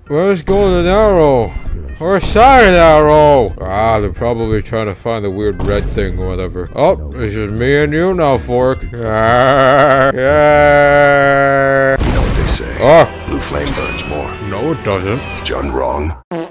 Where's golden arrow? Where's silent arrow? Ah, they're probably trying to find the weird red thing or whatever. Oh, it's just me and you now, Fork. Yeah. You know what they say. Oh. Blue flame burns more. No, it doesn't. John wrong.